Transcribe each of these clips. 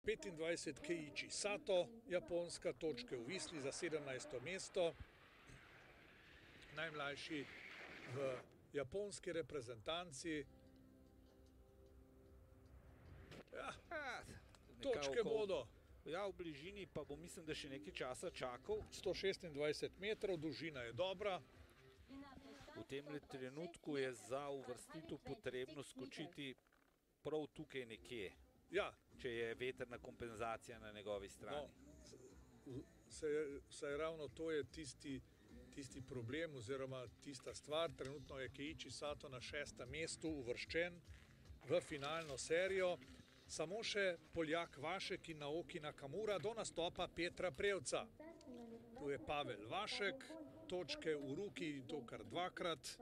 25 Keiichi Sato, Japonska, točke v Visli za 17. mesto. Najmlajši v japonski reprezentanci. Ja, točke bodo. Ja, v bližini pa bo, mislim, da še nekaj časa čakal. 126 metrov, dolžina je dobra. V tem trenutku je za uvrstitev potrebno skočiti prav tukaj nekje. Ja. Če je vetrna kompenzacija na njegovi strani. No, saj ravno to je tisti problem oziroma tista stvar. Trenutno je Keiichi Sato na 6. mestu uvrščen v finalno serijo. Samo še Poljak Wasek in Naoki Nakamura do nastopa Petra Prevca. Tu je Pawel Wasek, točke v Ruki, to kar dvakrat.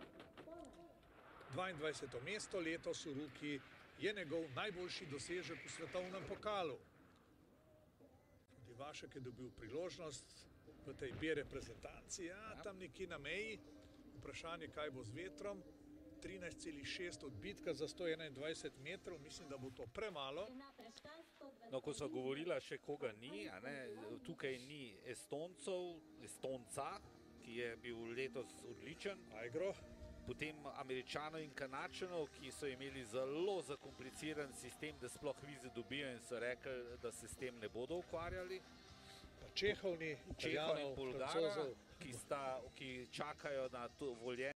22. mesto letos v Ruki je njegov najboljši dosežek v svetovnem pokalu. Tudi Wasek je dobil priložnost v tej B reprezentanci, tam nekje na meji. Vprašanje, kaj bo z vetrom. 13,6 odbitka za 121 metrov, mislim, da bo to premalo. No, ko so govorila še koga ni, tukaj ni Estonca, ki je bil letos odličen. Ajgro. Potem Američanov in Kanačanov, ki so imeli zelo zakompliciran sistem, da sploh vize dobijo in so rekli, da se s tem ne bodo ukvarjali. Pa Čehov ni, Italijanov, Francozov, ki čakajo na to voljenje.